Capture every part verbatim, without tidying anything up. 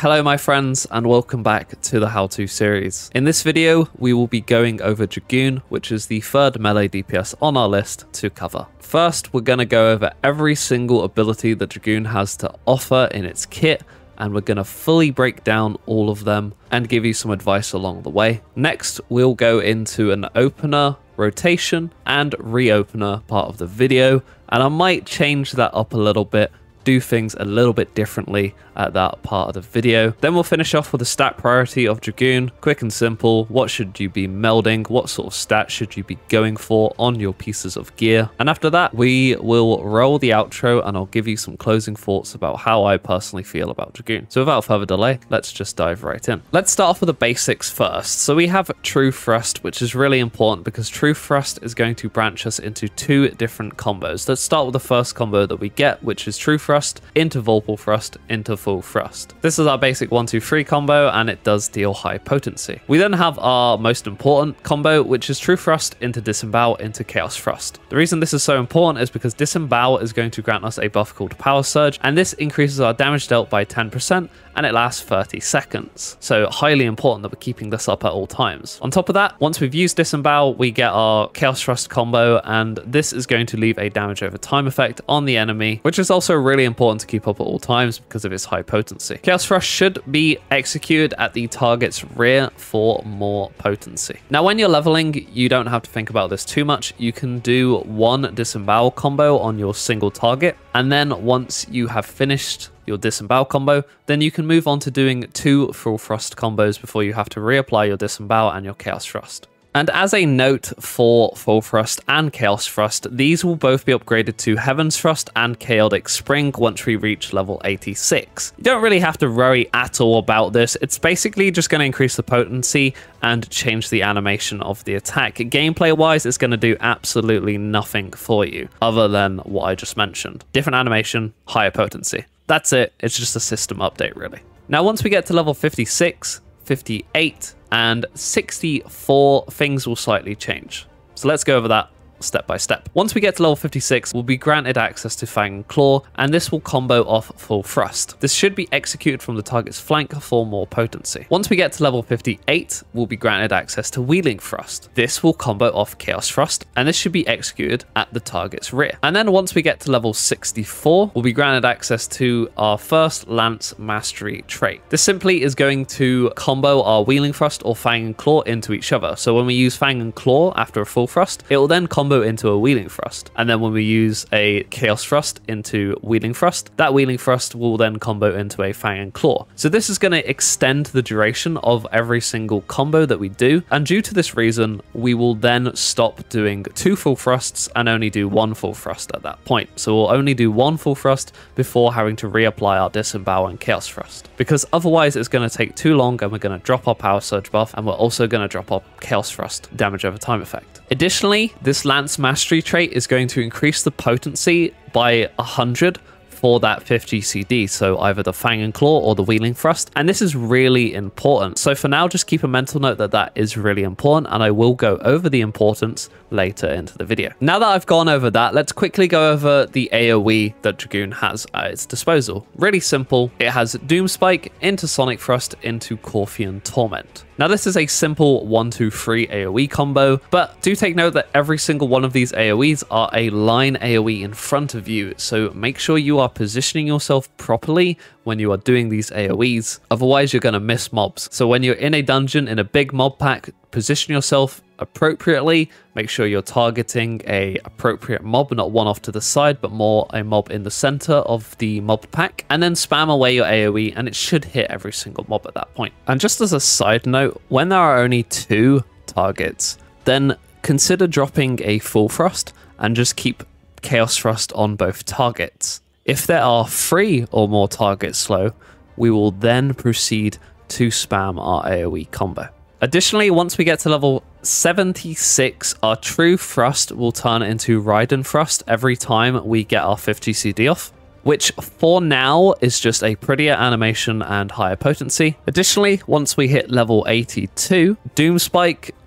Hello my friends and welcome back to the How To series. In this video we will be going over Dragoon, which is the third melee D P S on our list to cover. First we're going to go over every single ability that Dragoon has to offer in its kit, and we're going to fully break down all of them and give you some advice along the way. Next we'll go into an opener, rotation and reopener part of the video, and I might change that up a little bit, do things a little bit differently at that part of the video. Then we'll finish off with a stat priority of Dragoon. Quick and simple, what should you be melding? What sort of stats should you be going for on your pieces of gear? And after that, we will roll the outro and I'll give you some closing thoughts about how I personally feel about Dragoon. So without further delay, let's just dive right in. Let's start off with the basics first. So we have True Thrust, which is really important because True Thrust is going to branch us into two different combos. Let's start with the first combo that we get, which is True Thrust into Vorpal Thrust into Full Thrust. This is our basic one two three combo and it does deal high potency. We then have our most important combo, which is True Thrust into Disembowel into Chaos Thrust. The reason this is so important is because Disembowel is going to grant us a buff called Power Surge, and this increases our damage dealt by ten percent and it lasts thirty seconds. So highly important that we're keeping this up at all times. On top of that, once we've used Disembowel, we get our Chaos Thrust combo, and this is going to leave a damage over time effect on the enemy, which is also really important to keep up at all times because of its high potency. Chaos Thrust should be executed at the target's rear for more potency. Now, when you're leveling, you don't have to think about this too much. You can do one Disembowel combo on your single target, and then once you have finished your Disembowel combo, then you can move on to doing two Full Thrust combos before you have to reapply your Disembowel and your Chaos Thrust. And as a note for Full Thrust and Chaos Thrust, these will both be upgraded to Heaven's Thrust and Chaotic Spring once we reach level eighty-six. You don't really have to worry at all about this. It's basically just going to increase the potency and change the animation of the attack. Gameplay wise, it's going to do absolutely nothing for you other than what I just mentioned. Different animation, higher potency. That's it. It's just a system update, really. Now, once we get to level fifty-six, fifty-eight, and sixty-four, things will slightly change. So let's go over that step by step. Once we get to level fifty-six, we'll be granted access to Fang and Claw, and this will combo off Full Thrust. This should be executed from the target's flank for more potency. Once we get to level fifty-eight, we'll be granted access to Wheeling Thrust. This will combo off Chaos Thrust, and this should be executed at the target's rear. And then once we get to level sixty-four, we'll be granted access to our first Lance Mastery trait. This simply is going to combo our Wheeling Thrust or Fang and Claw into each other. So when we use Fang and Claw after a Full Thrust, it will then combo into a Wheeling Thrust, and then when we use a Chaos Thrust into Wheeling Thrust, that Wheeling Thrust will then combo into a Fang and Claw. So this is going to extend the duration of every single combo that we do, and due to this reason we will then stop doing two Full Thrusts and only do one Full Thrust at that point. So we'll only do one Full Thrust before having to reapply our Disembowel and Chaos Thrust, because otherwise it's going to take too long and we're going to drop our Power Surge buff, and we're also going to drop our Chaos Thrust damage over time effect. Additionally, this Lance Mastery trait is going to increase the potency by one hundred for that fifth G C D, so either the Fang and Claw or the Wheeling Thrust, and this is really important. So for now, just keep a mental note that that is really important, and I will go over the importance later into the video. Now that I've gone over that, let's quickly go over the AoE that Dragoon has at its disposal. Really simple. It has Doom Spike into Sonic Thrust into Corfian Torment. Now this is a simple one two three AoE combo, but do take note that every single one of these AoEs are a line AoE in front of you, so make sure you are positioning yourself properly when you are doing these AoEs, otherwise you're going to miss mobs. So when you're in a dungeon in a big mob pack, position yourself appropriately. Make sure you're targeting a appropriate mob, not one off to the side, but more a mob in the center of the mob pack, and then spam away your AoE and it should hit every single mob at that point. And just as a side note, when there are only two targets, then consider dropping a Full Thrust and just keep Chaos Thrust on both targets. If there are three or more targets slow, we will then proceed to spam our AoE combo. Additionally, once we get to level seventy-six, our True Thrust will turn into Raiden Thrust every time we get our fifth G C D off, which for now is just a prettier animation and higher potency. Additionally, once we hit level eighty-two, Doom Spike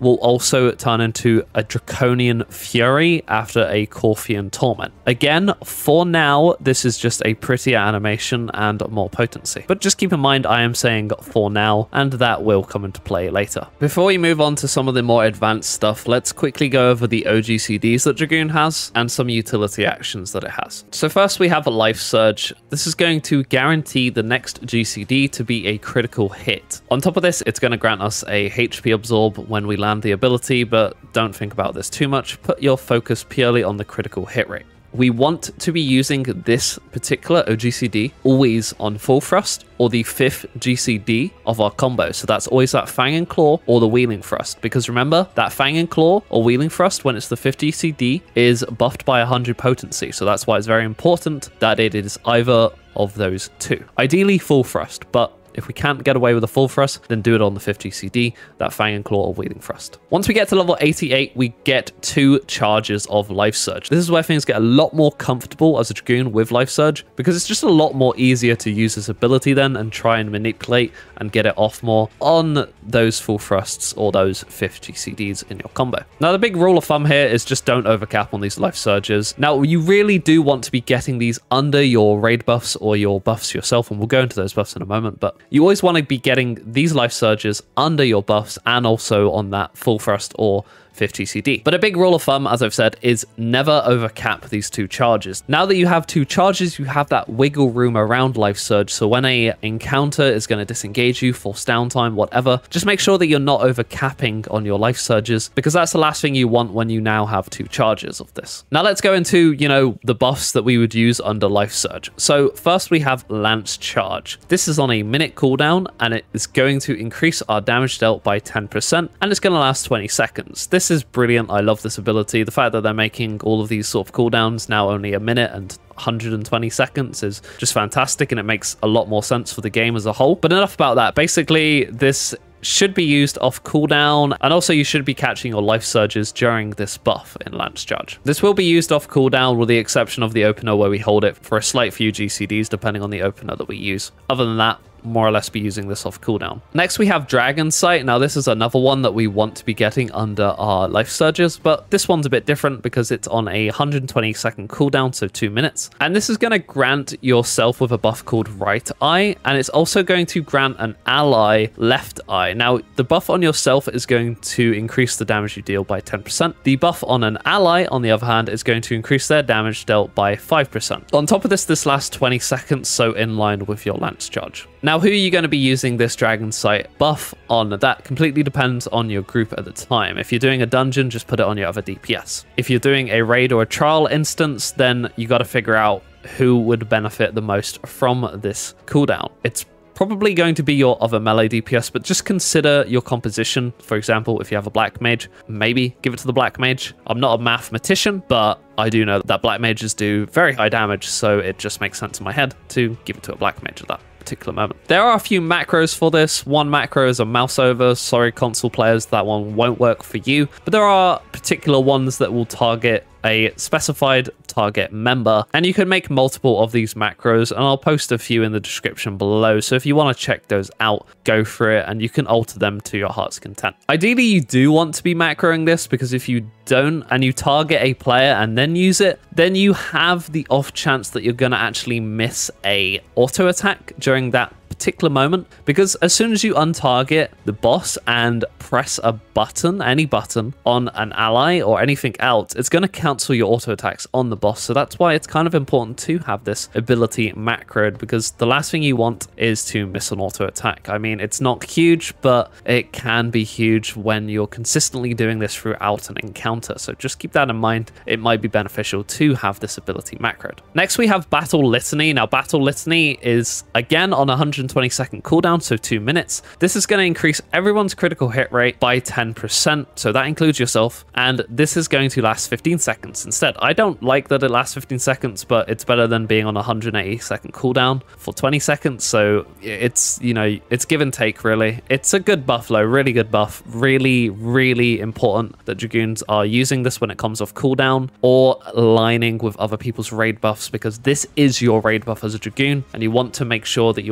will also turn into a Draconian Fury after a Corfian Torment. Again, for now, this is just a prettier animation and more potency. But just keep in mind, I am saying for now, and that will come into play later. Before we move on to some of the more advanced stuff, let's quickly go over the O G C Ds that Dragoon has and some utility actions that it has. So first we have a Life Surge. This is going to guarantee the next G C D to be a critical hit. On top of this, it's going to grant us a H P absorb when we land the ability, but don't think about this too much. Put your focus purely on the critical hit rate. We want to be using this particular O G C D always on full thrust or the fifth G C D of our combo. So that's always that Fang and Claw or the Wheeling Thrust. Because remember, that Fang and Claw or Wheeling Thrust, when it's the fifth G C D, is buffed by one hundred potency. So that's why it's very important that it is either of those two. Ideally full thrust, but if we can't get away with a full thrust, then do it on the fifth G C D, that Fang and Claw or Wheeling Thrust. Once we get to level eighty-eight, we get two charges of Life Surge. This is where things get a lot more comfortable as a Dragoon with Life Surge, because it's just a lot more easier to use this ability then and try and manipulate and get it off more on those full thrusts or those fifth G C Ds in your combo. Now, the big rule of thumb here is just don't overcap on these Life Surges. Now, you really do want to be getting these under your raid buffs or your buffs yourself, and we'll go into those buffs in a moment, but you always want to be getting these Life Surges under your buffs and also on that full thrust or fifth G C D. But a big rule of thumb, as I've said, is never overcap these two charges. Now that you have two charges, you have that wiggle room around Life Surge. So when a encounter is going to disengage you, force downtime, whatever, just make sure that you're not overcapping on your Life Surges, because that's the last thing you want when you now have two charges of this. Now let's go into, you know, the buffs that we would use under Life Surge. So first we have Lance Charge. This is on a minute cooldown and it is going to increase our damage dealt by ten percent and it's going to last twenty seconds. This This is brilliant. I love this ability. The fact that they're making all of these sort of cooldowns now only a minute and one hundred twenty seconds is just fantastic, and it makes a lot more sense for the game as a whole. But enough about that. Basically, this should be used off cooldown, and also you should be catching your Life Surges during this buff in Lance Charge. This will be used off cooldown with the exception of the opener where we hold it for a slight few G C Ds depending on the opener that we use. Other than that, more or less be using this off cooldown. Next we have Dragon Sight. Now this is another one that we want to be getting under our Life Surges, but this one's a bit different because it's on a one hundred twenty second cooldown, so two minutes. And this is going to grant yourself with a buff called Right Eye, and it's also going to grant an ally Left Eye. Now the buff on yourself is going to increase the damage you deal by ten percent. The buff on an ally, on the other hand, is going to increase their damage dealt by five percent. On top of this, this lasts twenty seconds, so in line with your Lance Charge. Now, who are you going to be using this Dragon Sight buff on? That completely depends on your group at the time. If you're doing a dungeon, just put it on your other D P S. If you're doing a raid or a trial instance, then you got to figure out who would benefit the most from this cooldown. It's probably going to be your other melee D P S, but just consider your composition. For example, if you have a black mage, maybe give it to the black mage. I'm not a mathematician, but I do know that black mages do very high damage, so it just makes sense in my head to give it to a black mage at that particular moment. There are a few macros for this. One macro is a mouse over. Sorry, console players, that one won't work for you, but there are particular ones that will target a specified target member, and you can make multiple of these macros, and I'll post a few in the description below, so if you want to check those out, go for it, and you can alter them to your heart's content. Ideally, you do want to be macroing this, because if you don't and you target a player and then use it, then you have the off chance that you're going to actually miss a auto attack during that particular moment, because as soon as you untarget the boss and press a button, any button on an ally or anything else, it's going to cancel your auto attacks on the boss. So that's why it's kind of important to have this ability macroed, because the last thing you want is to miss an auto attack. I mean, it's not huge, but it can be huge when you're consistently doing this throughout an encounter. So just keep that in mind. It might be beneficial to have this ability macroed. Next, we have Battle Litany. Now, Battle Litany is again on one hundred twenty second cooldown, so two minutes. This is going to increase everyone's critical hit rate by ten percent, so that includes yourself, and this is going to last fifteen seconds instead. I don't like that it lasts fifteen seconds, but it's better than being on one hundred eighty second cooldown for twenty seconds, so it's, you know, it's give and take really. It's a good buff though, really good buff. Really, really important that Dragoons are using this when it comes off cooldown or aligning with other people's raid buffs, because this is your raid buff as a Dragoon, and you want to make sure that you're not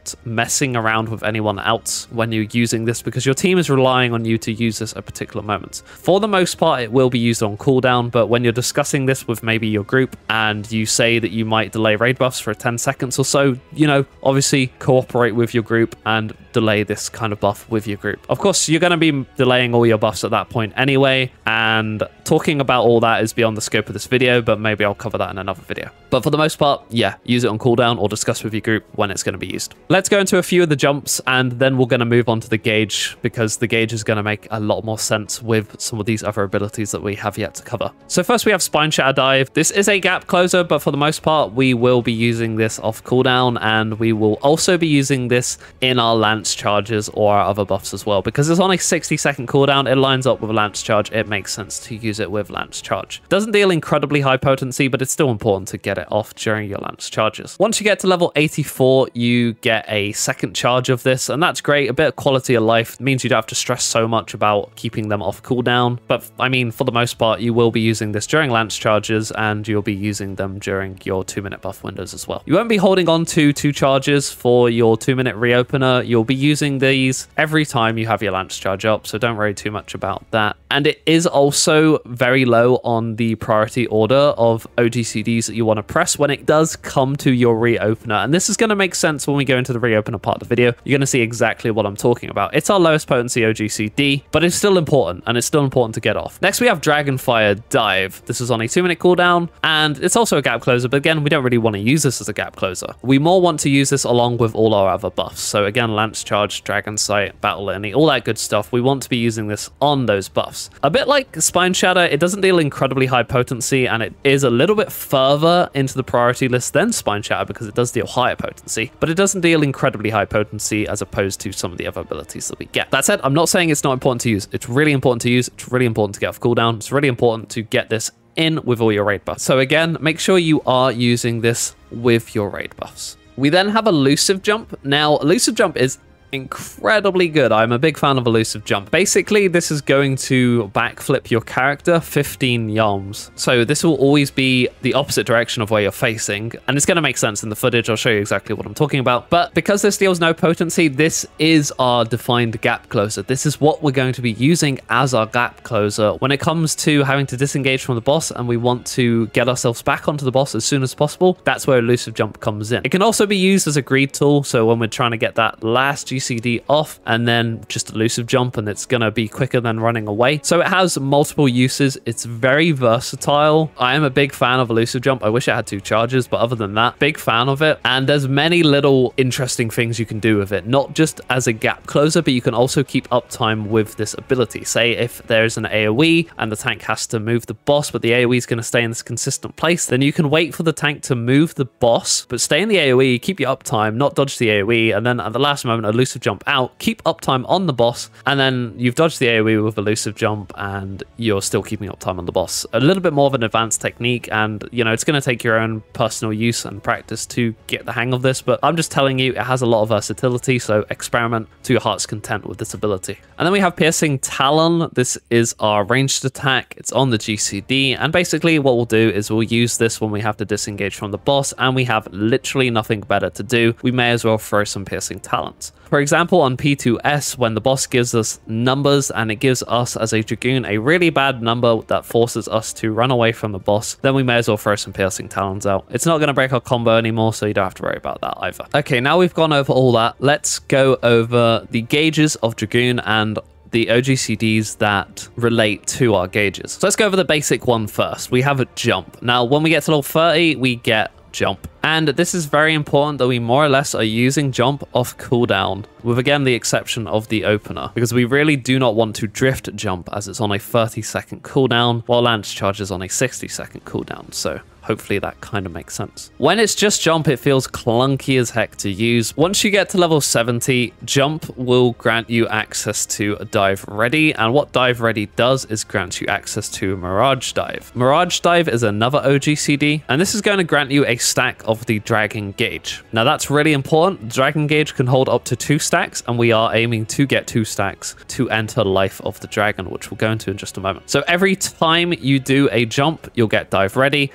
not messing around with anyone else when you're using this, because your team is relying on you to use this at particular moments. For the most part, it will be used on cooldown, but when you're discussing this with maybe your group and you say that you might delay raid buffs for ten seconds or so, you know, obviously cooperate with your group and delay this kind of buff with your group. Of course, you're going to be delaying all your buffs at that point anyway, and talking about all that is beyond the scope of this video, but maybe I'll cover that in another video. But for the most part, yeah, use it on cooldown or discuss with your group when it's going to be used. Let's go into a few of the jumps, and then we're going to move on to the gauge, because the gauge is going to make a lot more sense with some of these other abilities that we have yet to cover. So first we have Spine Shatter Dive. This is a gap closer, but for the most part, we will be using this off cooldown, and we will also be using this in our Lance charges or our other buffs as well. Because it's on a sixty second cooldown, it lines up with a Lance charge. It makes sense to use it with Lance charge. Doesn't deal incredibly high potency, but it's still important to get it off during your Lance charges. Once you get to level eighty-four, you get a second charge of this, and that's great. A bit of quality of life. It means you don't have to stress so much about keeping them off cooldown. But I mean, for the most part, you will be using this during Lance charges, and you'll be using them during your two minute buff windows as well. You won't be holding on to two charges for your two minute reopener. You'll be using these every time you have your Lance charge up, so don't worry too much about that. And it is also very low on the priority order of O G C Ds that you want to press when it does come to your reopener. And this is going to make sense when we go into the reopener part of the video. You're going to see exactly what I'm talking about. It's our lowest potency O G C D, but it's still important, and it's still important to get off. Next, we have Dragonfire Dive. This is on a two minute cooldown, and it's also a gap closer, but again, we don't really want to use this as a gap closer. We more want to use this along with all our other buffs. So again, Lance Charge, Dragon Sight, Battle Litany, all that good stuff. We want to be using this on those buffs. A bit like Spine Shatter, it doesn't deal incredibly high potency, and it is a little bit further into the priority list than Spine Shatter because it does deal higher potency, but it doesn't deal incredibly high potency as opposed to some of the other abilities that we get. That said, I'm not saying it's not important to use. It's really important to use. It's really important to get off cooldown. It's really important to get this in with all your raid buffs. So again, make sure you are using this with your raid buffs. We then have Elusive Jump. Now, Elusive Jump is incredibly good. I'm a big fan of Elusive Jump. Basically, this is going to backflip your character fifteen yalms. So this will always be the opposite direction of where you're facing, and it's going to make sense in the footage. I'll show you exactly what I'm talking about. But because this deals no potency, this is our defined gap closer. This is what we're going to be using as our gap closer when it comes to having to disengage from the boss and we want to get ourselves back onto the boss as soon as possible. That's where Elusive Jump comes in. It can also be used as a greed tool, so when we're trying to get that last G C D off and then just Elusive Jump, and it's gonna be quicker than running away. So it has multiple uses. It's very versatile. I am a big fan of Elusive Jump. I wish it had two charges, but other than that, big fan of it. And there's many little interesting things you can do with it, not just as a gap closer, but you can also keep uptime with this ability. Say if there's an AoE and the tank has to move the boss, but the AoE is going to stay in this consistent place, then you can wait for the tank to move the boss, but stay in the AoE, keep your uptime, not dodge the AoE, and then at the last moment, Elusive Jump out, keep uptime on the boss, and then you've dodged the AoE with Elusive Jump and you're still keeping uptime on the boss. A little bit more of an advanced technique, and you know, it's going to take your own personal use and practice to get the hang of this, but I'm just telling you, it has a lot of versatility, so experiment to your heart's content with this ability. And then we have Piercing Talon. This is our ranged attack. It's on the G C D, and basically what we'll do is we'll use this when we have to disengage from the boss and we have literally nothing better to do. We may as well throw some Piercing Talons. For example, on P two S, when the boss gives us numbers and it gives us as a Dragoon a really bad number that forces us to run away from the boss, then we may as well throw some Piercing Talons out. It's not going to break our combo anymore, so you don't have to worry about that either. Okay, now we've gone over all that, let's go over the gauges of Dragoon and the O G C Ds that relate to our gauges. So let's go over the basic one first. We have a Jump. Now, when we get to level thirty, we get Jump. And this is very important that we more or less are using Jump off cooldown, with again the exception of the opener, because we really do not want to drift Jump as it's on a thirty second cooldown, while Lance Charge is on a sixty second cooldown. So hopefully that kind of makes sense. When it's just Jump, it feels clunky as heck to use. Once you get to level seventy, Jump will grant you access to a Dive Ready, and what Dive Ready does is grant you access to Mirage Dive. Mirage Dive is another O G C D, and this is going to grant you a stack of the Dragon Gauge. Now that's really important. Dragon Gauge can hold up to two stacks, and we are aiming to get two stacks to enter Life of the Dragon, which we'll go into in just a moment. So every time you do a jump, you'll get Dive Ready, Dive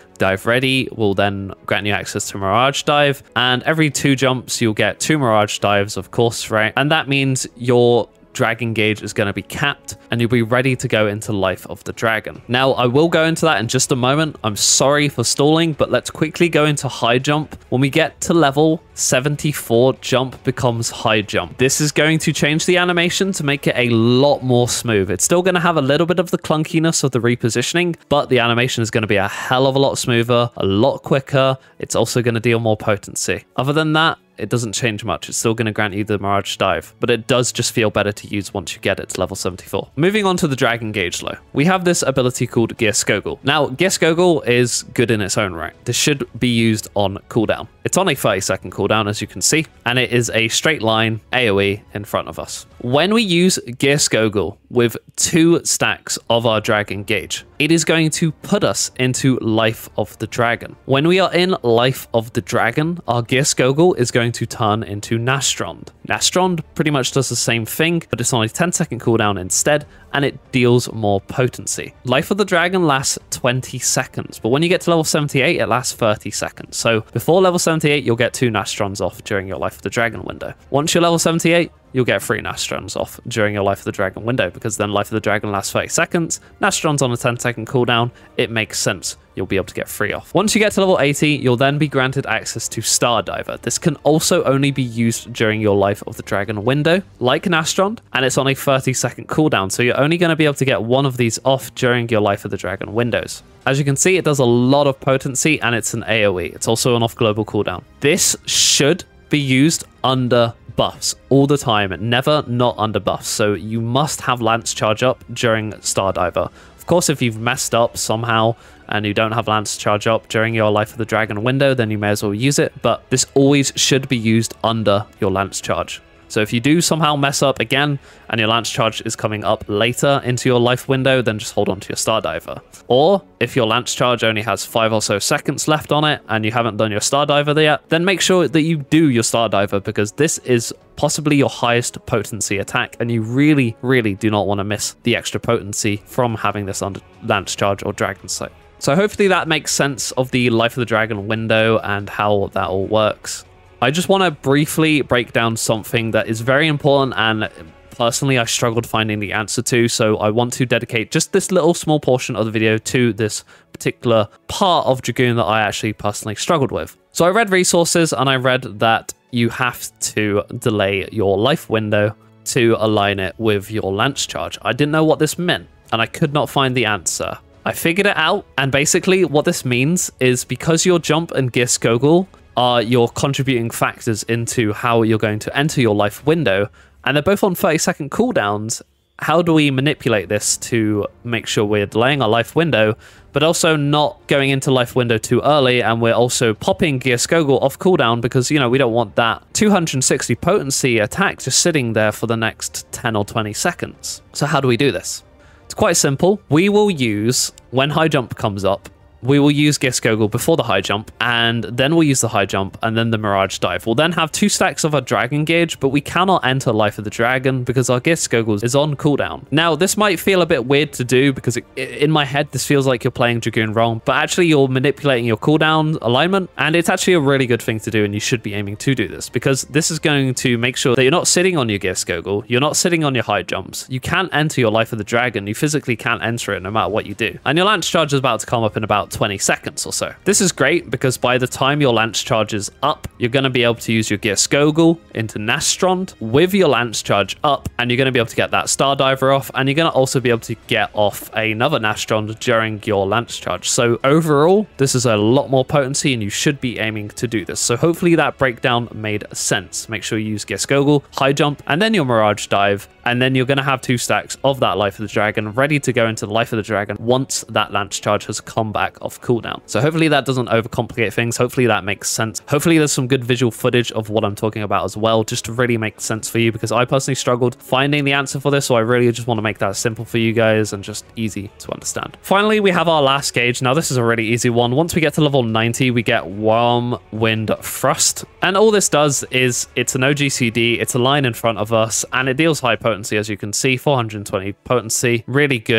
Dive ready will then grant you access to Mirage Dive, and every two jumps you'll get two Mirage Dives, of course, right? And that means your Dragon gauge is going to be capped and you'll be ready to go into Life of the Dragon. Now, I will go into that in just a moment. I'm sorry for stalling, but let's quickly go into high jump. When we get to level seventy-four, jump becomes high jump. This is going to change the animation to make it a lot more smooth. It's still going to have a little bit of the clunkiness of the repositioning, but the animation is going to be a hell of a lot smoother, a lot quicker. It's also going to deal more potency. Other than that, it doesn't change much. It's still going to grant you the Mirage Dive, but it does just feel better to use once you get it to level seventy-four. Moving on to the Dragon Gauge though, we have this ability called Gear Skogul. Now, Gear Skogul is good in its own right. This should be used on cooldown. It's on a thirty second cooldown, as you can see, and it is a straight line AoE in front of us. When we use Gear Skogul with two stacks of our Dragon Gauge, it is going to put us into Life of the Dragon. When we are in Life of the Dragon, our Gear Skogul is going to turn into Nastrond. Nastrond pretty much does the same thing, but it's on a ten second cooldown instead, and it deals more potency. Life of the Dragon lasts twenty seconds, but when you get to level seventy-eight, it lasts thirty seconds. So before level seventy-eight, you'll get two Nastrons off during your Life of the Dragon window. Once you're level seventy-eight, you'll get three Nastrons off during your Life of the Dragon window, because then Life of the Dragon lasts thirty seconds, Nastrons on a ten second cooldown. It makes sense. You'll be able to get three off. Once you get to level eighty, you'll then be granted access to Star Diver. This can also only be used during your Life of the Dragon window, like Nastrond, and it's on a thirty second cooldown, so you're only going to be able to get one of these off during your Life of the Dragon windows. As you can see, it does a lot of potency, and it's an AoE. It's also an off global cooldown. This should be used under buffs all the time, never not under buffs, so you must have Lance charge up during Stardiver. Of course, if you've messed up somehow and you don't have Lance charge up during your Life of the Dragon window, then you may as well use it, but this always should be used under your Lance charge. So if you do somehow mess up again and your Lance charge is coming up later into your life window, then just hold on to your Stardiver. Or if your Lance charge only has five or so seconds left on it and you haven't done your Stardiver yet, then make sure that you do your Stardiver, because this is possibly your highest potency attack, and you really, really do not want to miss the extra potency from having this under Lance charge or Dragon Sight. So hopefully that makes sense of the Life of the Dragon window and how that all works. I just want to briefly break down something that is very important and personally I struggled finding the answer to, so I want to dedicate just this little small portion of the video to this particular part of Dragoon that I actually personally struggled with. So I read resources and I read that you have to delay your life window to align it with your Lance charge. I didn't know what this meant and I could not find the answer. I figured it out, and basically what this means is because your jump and Gear Skogul are your contributing factors into how you're going to enter your life window, and they're both on thirty second cooldowns, how do we manipulate this to make sure we're delaying our life window, but also not going into life window too early, and we're also popping Gear Skogul off cooldown because, you know, we don't want that two hundred sixty potency attack just sitting there for the next ten or twenty seconds. So how do we do this? It's quite simple. We will use, when high jump comes up, we will use Gear Skogul before the high jump, and then we'll use the high jump, and then the Mirage Dive. We'll then have two stacks of our Dragon Gauge, but we cannot enter Life of the Dragon because our Gear Skogul is on cooldown. Now, this might feel a bit weird to do because it, in my head, this feels like you're playing Dragoon wrong, but actually you're manipulating your cooldown alignment, and it's actually a really good thing to do, and you should be aiming to do this because this is going to make sure that you're not sitting on your Gear Skogul, you're not sitting on your high jumps. You can't enter your Life of the Dragon. You physically can't enter it no matter what you do. And your Lance charge is about to come up in about twenty seconds or so. This is great because by the time your Lance charge is up, you're going to be able to use your Gear Skogul into Nastrond with your Lance charge up, and you're going to be able to get that Stardiver off, and you're going to also be able to get off another Nastrond during your Lance charge. So overall, this is a lot more potency, and you should be aiming to do this. So hopefully that breakdown made sense. Make sure you use Gear Skogul, high jump, and then your Mirage Dive, and then you're going to have two stacks of that Life of the Dragon ready to go into the Life of the Dragon once that Lance charge has come back off cooldown. So hopefully that doesn't overcomplicate things. Hopefully that makes sense. Hopefully there's some good visual footage of what I'm talking about as well, just to really make sense for you, because I personally struggled finding the answer for this, so I really just want to make that simple for you guys and just easy to understand. Finally, we have our last gauge. Now this is a really easy one. Once we get to level ninety, we get Wyrmwind Thrust, and all this does is it's an O G C D, it's a line in front of us, and it deals high potency, as you can see, four hundred twenty potency, really good.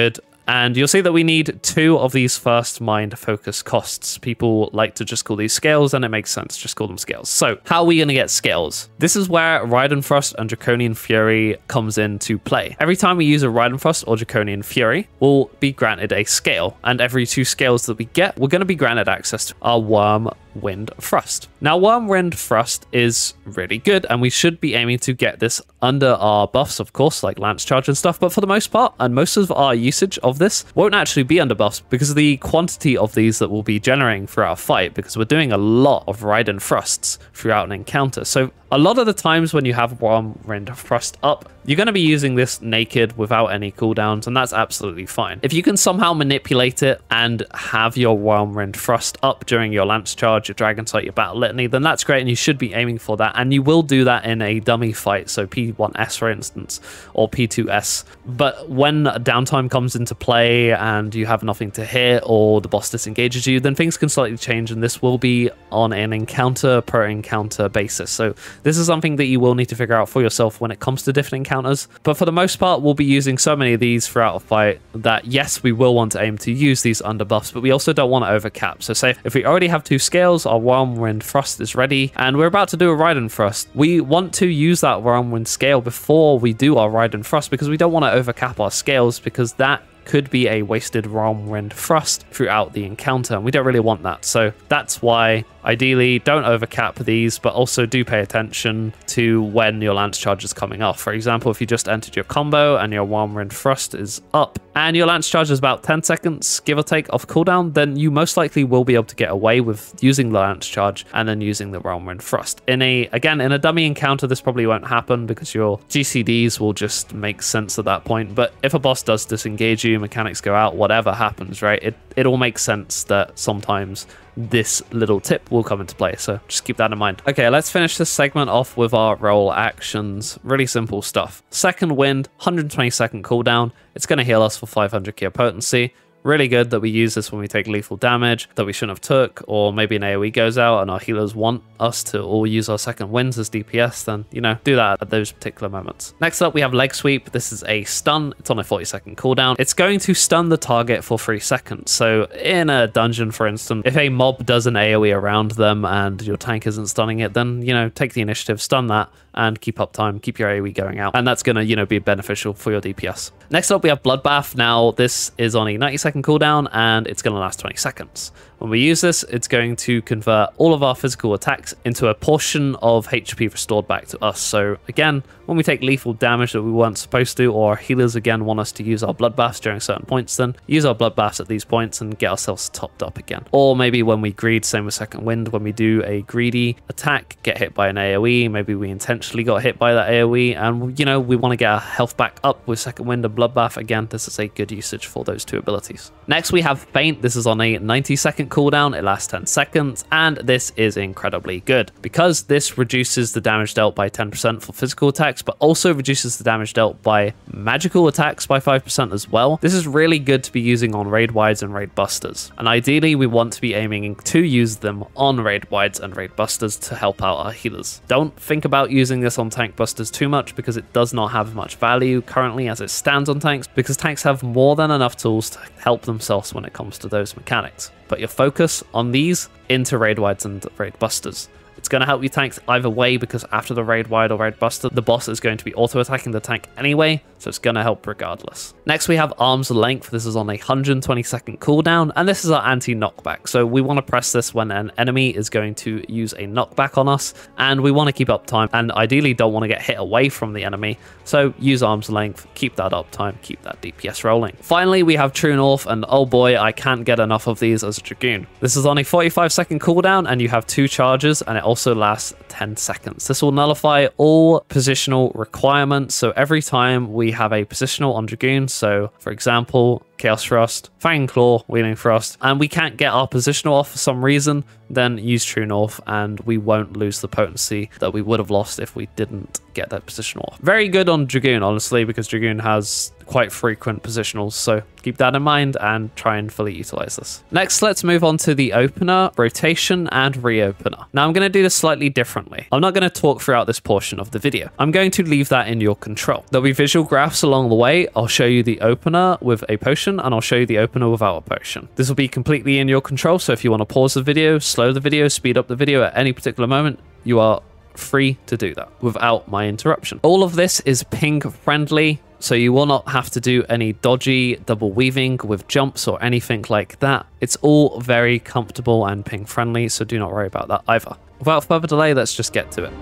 And you'll see that we need two of these first mind focus costs. People like to just call these scales, and it makes sense. Just call them scales. So how are we going to get scales? This is where Raiden Thrust and Draconian Fury comes into play. Every time we use a Raiden Thrust or Draconian Fury, we'll be granted a scale. And every two scales that we get, we're going to be granted access to our Wyrmwind Thrust. Now, Wyrmwind Thrust is really good, and we should be aiming to get this under our buffs, of course, like Lance Charge and stuff. But for the most part, and most of our usage of this won't actually be under buffs because of the quantity of these that we'll be generating throughout a fight, because we're doing a lot of Raiden Thrusts throughout an encounter. So a lot of the times when you have Wyrmwind Thrust up, you're going to be using this naked without any cooldowns, and that's absolutely fine. If you can somehow manipulate it and have your Wyrmwind Thrust up during your Lance Charge, your Dragon Sight, your Battle Litany, then that's great, and you should be aiming for that, and you will do that in a dummy fight, so P one S for instance, or P two S. But when downtime comes into play and you have nothing to hit, or the boss disengages you, then things can slightly change, and this will be on an encounter per encounter basis. So this is something that you will need to figure out for yourself when it comes to different encounters. But for the most part, we'll be using so many of these throughout a fight that yes, we will want to aim to use these under buffs, but we also don't want to overcap. So say if we already have two scales, our Wyrmwind Thrust is ready, and we're about to do a Raiden Thrust, we want to use that Wyrmwind scale before we do our Raiden Thrust, because we don't want to overcap our scales, because that could be a wasted Wyrmwind Thrust throughout the encounter, and we don't really want that. So that's why ideally don't overcap these, but also do pay attention to when your Lance Charge is coming off. For example, if you just entered your combo and your Wyrmwind Thrust is up and your Lance Charge is about ten seconds, give or take, off cooldown, then you most likely will be able to get away with using the Lance Charge and then using the Wyrmwind Thrust. In a, again, in a dummy encounter, this probably won't happen because your G C Ds will just make sense at that point. But if a boss does disengage you, mechanics go out, whatever happens, right, it, it all makes sense that sometimes this little tip will come into play, so just keep that in mind. Okay, let's finish this segment off with our role actions. Really simple stuff. Second Wind, one hundred twenty second cooldown. It's going to heal us for five hundred K potency. Really good that we use this when we take lethal damage that we shouldn't have took, or maybe an AoE goes out and our healers want us to all use our second winds as D P S, then, you know, do that at those particular moments. Next up, we have Leg Sweep. This is a stun. It's on a forty second cooldown. It's going to stun the target for three seconds. So in a dungeon, for instance, if a mob does an AoE around them and your tank isn't stunning it, then, you know, take the initiative, stun that, and keep up time, keep your AoE going out. And that's going to, you know, be beneficial for your D P S. Next up, we have Bloodbath. Now, this is on a ninety second cooldown, and it's going to last twenty seconds. When we use this, it's going to convert all of our physical attacks into a portion of H P restored back to us. So again, when we take lethal damage that we weren't supposed to, or our healers again want us to use our bloodbaths during certain points, then use our bloodbaths at these points and get ourselves topped up again. Or maybe when we greed, same with Second Wind, when we do a greedy attack, get hit by an AoE, maybe we intentionally got hit by that AoE, and you know, we want to get our health back up with Second Wind and bloodbath. Again, this is a good usage for those two abilities. Next, we have Feint. This is on a ninety second cooldown. It lasts ten seconds, and this is incredibly good because this reduces the damage dealt by ten percent for physical attacks, but also reduces the damage dealt by magical attacks by five percent as well. This is really good to be using on raid wides and raid busters, and ideally we want to be aiming to use them on raid wides and raid busters to help out our healers. Don't think about using this on tank busters too much because it does not have much value currently as it stands on tanks, because tanks have more than enough tools to help themselves when it comes to those mechanics. Put your focus on these into raid wides and raid busters. It's going to help you tanks either way, because after the raid wide or raid buster, the boss is going to be auto attacking the tank anyway, so it's going to help regardless. Next, we have Arm's Length. This is on a one hundred twenty second cooldown, and this is our anti-knockback. So we want to press this when an enemy is going to use a knockback on us, and we want to keep up time, and ideally don't want to get hit away from the enemy. So use Arm's Length, keep that up time, keep that D P S rolling. Finally, we have True North, and oh boy, I can't get enough of these as a Dragoon. This is on a forty-five second cooldown, and you have two charges, and it also lasts ten seconds. This will nullify all positional requirements. So every time we have a positional on Dragoon, so for example, Chaos Thrust, Fang Claw, Wheeling Thrust, and we can't get our positional off for some reason, then use True North and we won't lose the potency that we would have lost if we didn't get that positional off. Very good on Dragoon, honestly, because Dragoon has quite frequent positionals, so keep that in mind and try and fully utilize this. Next, let's move on to the opener, rotation, and reopener. Now, I'm going to do this slightly differently. I'm not going to talk throughout this portion of the video. I'm going to leave that in your control. There'll be visual graphs along the way. I'll show you the opener with a potion potion, and I'll show you the opener without a potion. This will be completely in your control, so if you want to pause the video, slow the video, speed up the video at any particular moment, you are free to do that without my interruption. All of this is ping friendly, so you will not have to do any dodgy double weaving with jumps or anything like that. It's all very comfortable and ping friendly, so do not worry about that either. Without further delay, let's just get to it.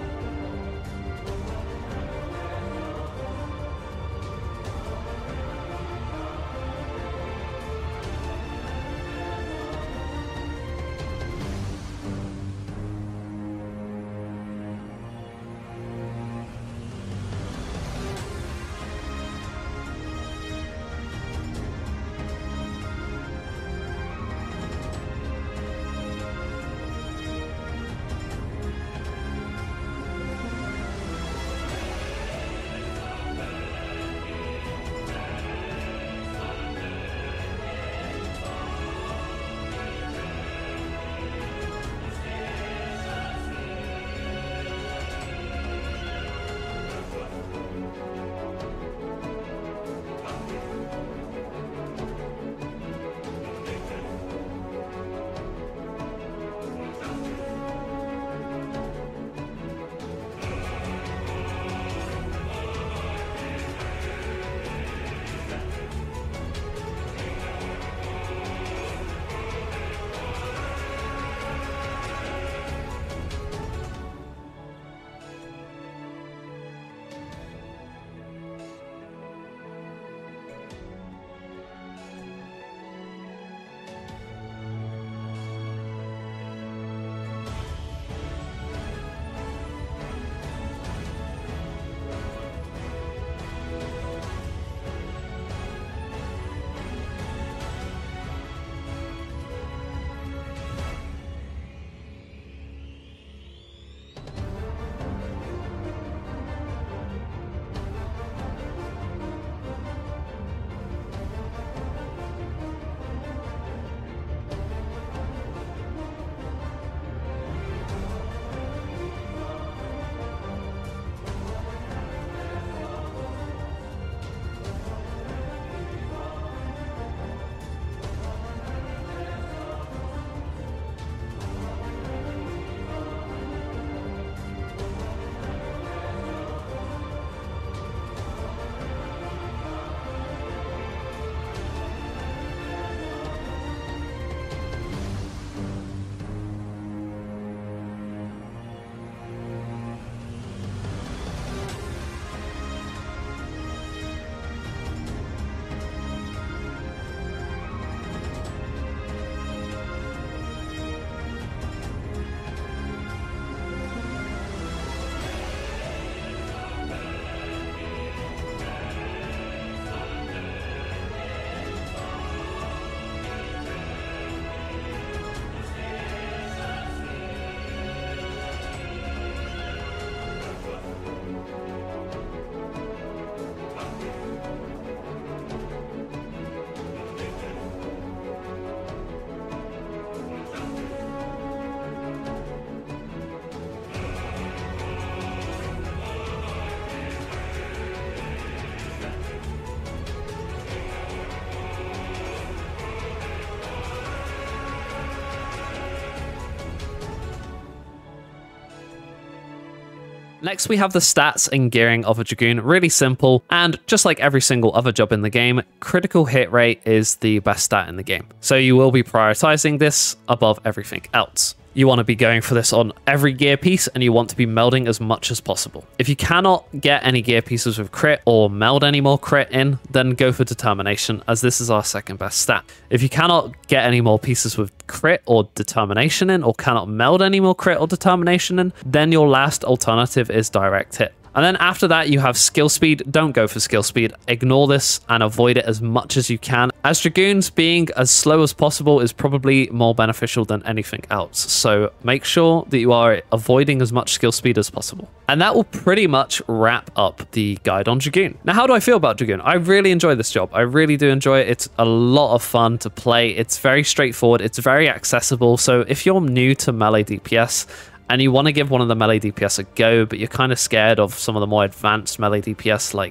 Next, we have the stats and gearing of a Dragoon. Really simple, and just like every single other job in the game, critical hit rate is the best stat in the game. So you will be prioritizing this above everything else. You want to be going for this on every gear piece, and you want to be melding as much as possible. If you cannot get any gear pieces with crit or meld any more crit in, then go for determination, as this is our second best stat. If you cannot get any more pieces with crit or determination in, or cannot meld any more crit or determination in, then your last alternative is direct hit. And then after that, you have skill speed. Don't go for skill speed. Ignore this and avoid it as much as you can, as Dragoons being as slow as possible is probably more beneficial than anything else. So make sure that you are avoiding as much skill speed as possible. And that will pretty much wrap up the guide on Dragoon. Now, how do I feel about Dragoon? I really enjoy this job. I really do enjoy it. It's a lot of fun to play. It's very straightforward. It's very accessible. So if you're new to melee D P S, and you want to give one of the melee D P S a go, but you're kind of scared of some of the more advanced melee D P S like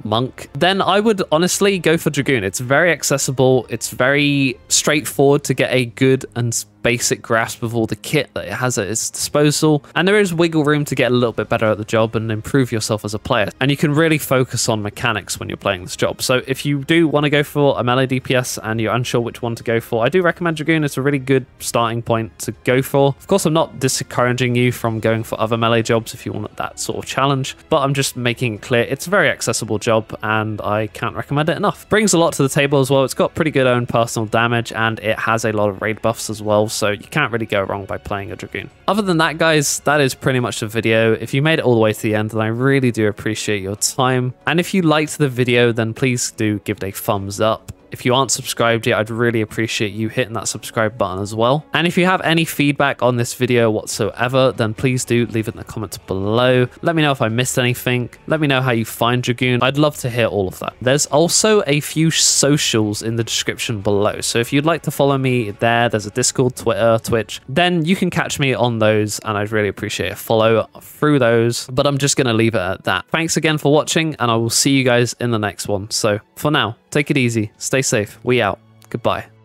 monk, then I would honestly go for Dragoon. It's very accessible. It's very straightforward to get a good and basic grasp of all the kit that it has at its disposal, and there is wiggle room to get a little bit better at the job and improve yourself as a player, and you can really focus on mechanics when you're playing this job. So if you do want to go for a melee D P S and you're unsure which one to go for, I do recommend Dragoon. It's a really good starting point to go for. Of course, I'm not discouraging you from going for other melee jobs if you want that sort of challenge, but I'm just making it clear it's a very accessible job and I can't recommend it enough. Brings a lot to the table as well. It's got pretty good own personal damage and it has a lot of raid buffs as well, so you can't really go wrong by playing a Dragoon. Other than that, guys, that is pretty much the video. If you made it all the way to the end, then I really do appreciate your time. And if you liked the video, then please do give it a thumbs up. If you aren't subscribed yet, I'd really appreciate you hitting that subscribe button as well. And if you have any feedback on this video whatsoever, then please do leave it in the comments below. Let me know if I missed anything. Let me know how you find Dragoon. I'd love to hear all of that. There's also a few socials in the description below. So if you'd like to follow me there, there's a Discord, Twitter, Twitch, then you can catch me on those and I'd really appreciate a follow through those. But I'm just going to leave it at that. Thanks again for watching and I will see you guys in the next one. So for now, take it easy, stay safe, we out, goodbye.